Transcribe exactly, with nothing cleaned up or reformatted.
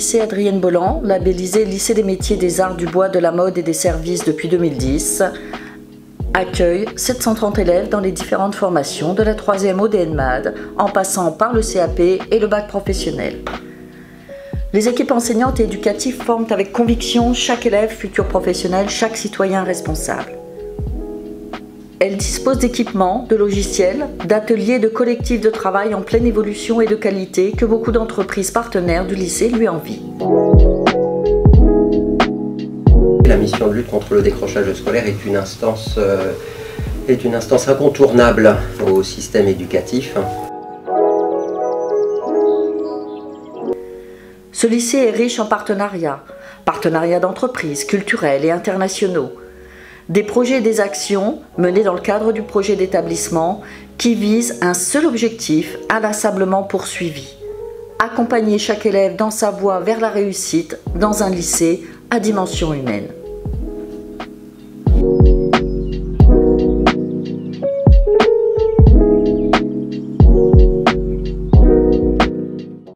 lycée Adrienne Bolland, labellisé lycée des métiers des arts du bois, de la mode et des services depuis deux mille dix, accueille sept cent trente élèves dans les différentes formations de la troisième O D N M A D, en passant par le C A P et le bac professionnel. Les équipes enseignantes et éducatives forment avec conviction chaque élève, futur professionnel, chaque citoyen responsable. Elles disposent d'équipements, de logiciels, d'ateliers, de collectifs de travail en pleine évolution et de qualité que beaucoup d'entreprises partenaires du lycée lui envient. La mission de lutte contre le décrochage scolaire est une instance, euh, est une instance incontournable au système éducatif. Ce lycée est riche en partenariats, partenariats d'entreprises, culturels et internationaux. Des projets et des actions menés dans le cadre du projet d'établissement qui visent un seul objectif inlassablement poursuivi: accompagner chaque élève dans sa voie vers la réussite dans un lycée à dimension humaine.